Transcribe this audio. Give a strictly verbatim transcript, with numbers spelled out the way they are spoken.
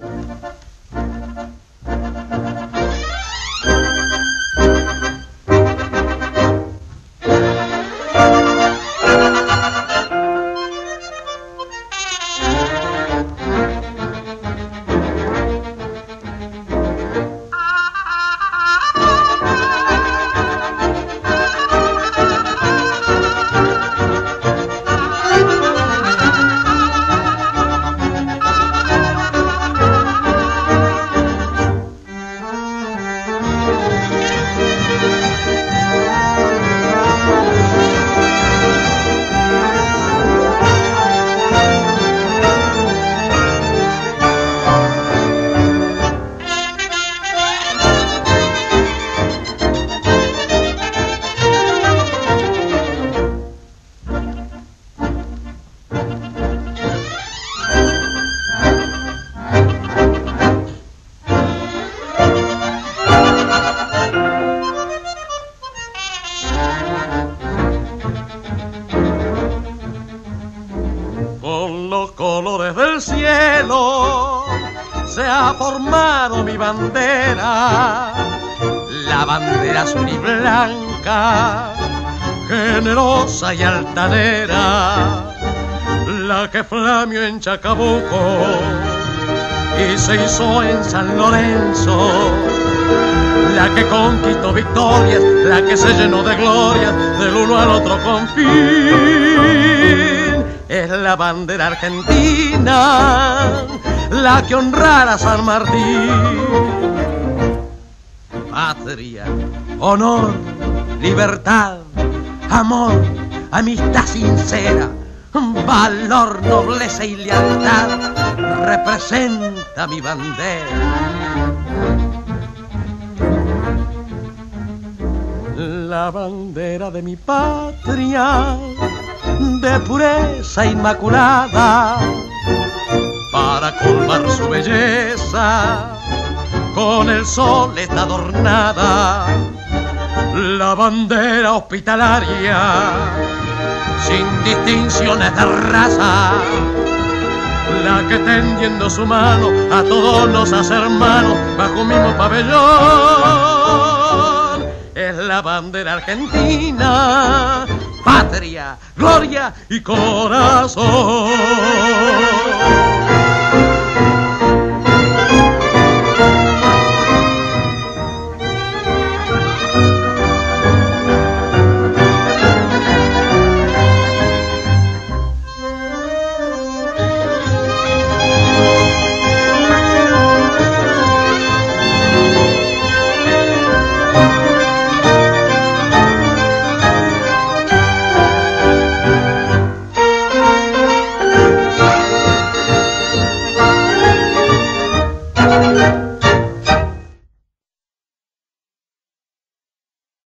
colores del cielo se ha formado mi bandera, la bandera azul y blanca, generosa y altanera, la que flameó en Chacabuco y se hizo en San Lorenzo, la que conquistó victorias, la que se llenó de glorias del uno al otro confín. Es la bandera argentina, la que honrara a San Martín. Patria, honor, libertad, amor, amistad sincera, valor, nobleza y lealtad, representa mi bandera. La bandera de mi patria, de pureza inmaculada, para colmar su belleza, con el sol está adornada. La bandera hospitalaria, sin distinciones de raza, la que tendiendo su mano a todos nos hace hermanos bajo un mismo pabellón. Es la bandera argentina, patria, gloria y corazón.